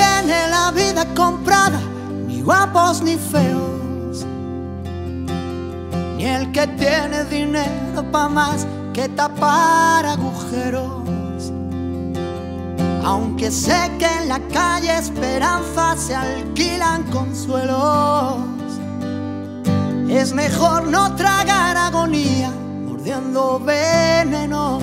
tiene la vida comprada, ni guapos ni feos, ni el que tiene dinero pa' más que tapar agujeros. Aunque sé que en la calle esperanza se alquilan consuelos, es mejor no tragar agonía mordiendo veneno.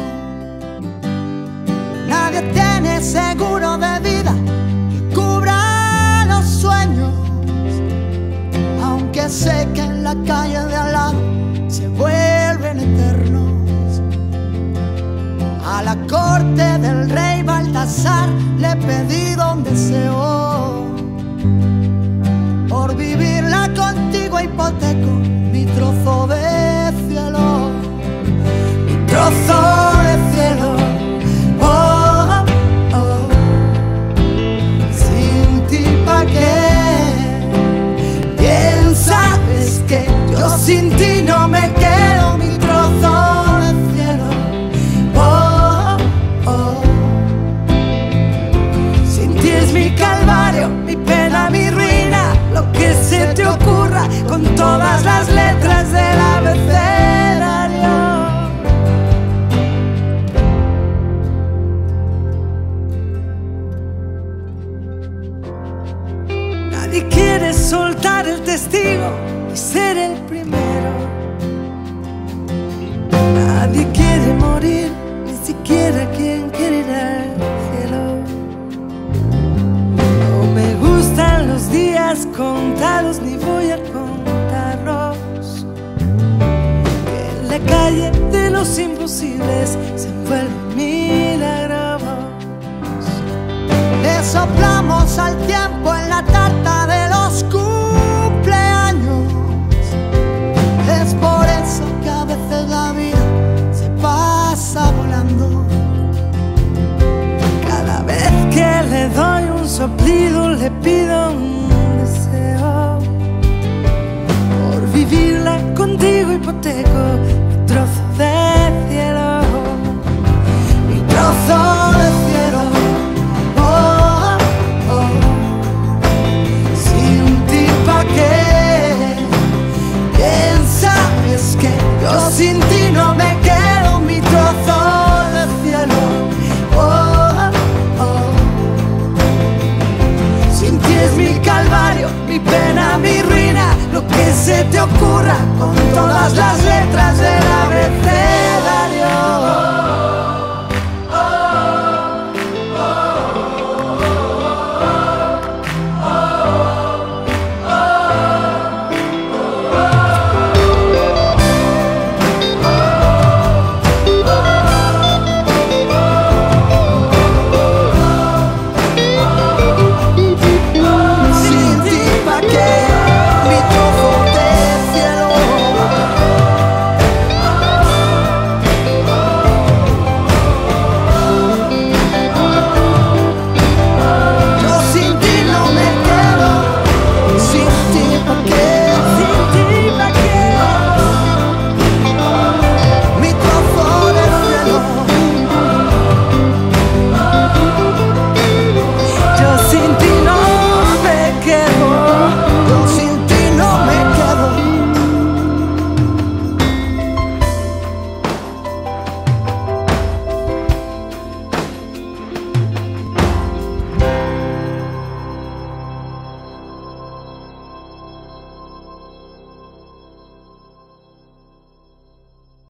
Nadie tiene seguro de vida que cubra los sueños, aunque sé que en la calle de al lado se vuelven eternos. A la corte del rey Baltasar le he pedido un deseo, por vivirla contigo hipoteco mi trozo de cielo, mi trozo de cielo. Oh, oh, sin ti pa' qué, bien sabes que yo sin ti no me quedo, mi trozo de cielo. Oh, oh, sin ti es mi calvario, mi pena, mi ruina, lo que se te ocurra con todas las letras del abecedario. Nadie quiere soltar el testigo y ser el primero. Nadie quiere morir, ni siquiera quien quiere ir al cielo. No me gustan los días contados, ni voy a contarlos. Que en la calle de los imposibles se envuelven milagros. Le soplamos al tiempo en la tarta de los cumpleaños. Es por eso que a veces la vida se pasa volando. Cada vez que le doy un soplido le pido un deseo, por vivirla contigo hipoteco mi trozo de cielo, mi trozo de cielo. Oh, oh, sin ti pa' qué, bien sabes que yo sin ti no me quedo, mi trozo de cielo. Oh, oh, sin ti es mi calvario, mi pena, mi ruina, lo que se te ocurra con todas las letras de